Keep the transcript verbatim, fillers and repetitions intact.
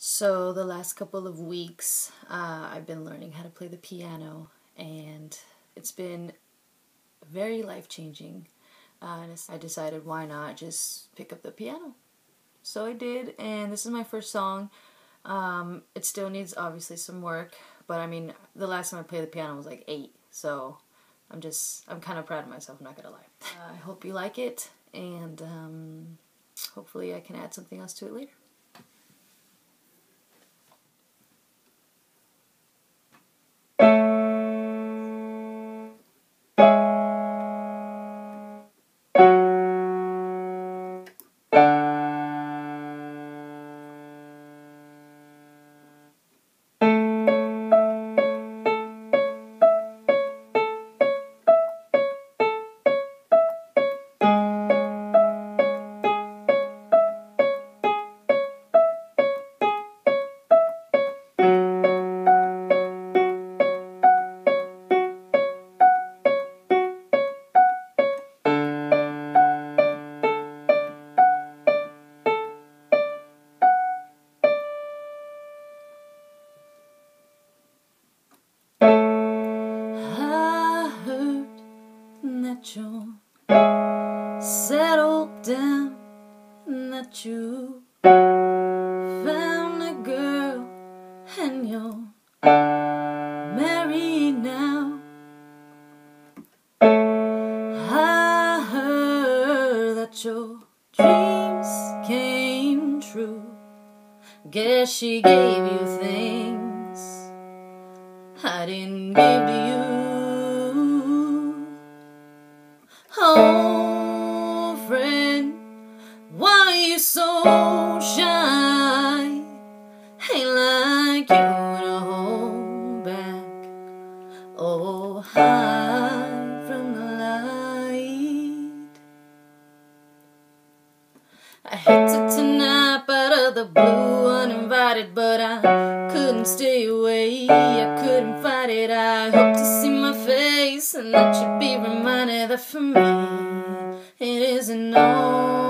So the last couple of weeks, uh, I've been learning how to play the piano, and it's been very life-changing. Uh, and I decided, why not just pick up the piano? So I did, and this is my first song. Um, it still needs, obviously, some work, but I mean, the last time I played the piano was like eight, so I'm just, I'm kind of proud of myself, I'm not gonna lie. Uh, I hope you like it, and um, hopefully I can add something else to it later. That you're settled down, and that you found a girl and you're married now. I heard that your dreams came true. Guess she gave you things I didn't give to you. Oh, friend, why are you so shy? Ain't like you to hold back or hide from the light. I hate to tonight, out of the blue, uninvited, but I couldn't stay away. I couldn't fight it. I hope to see my face and that you'd be reminded that for me it isn't over.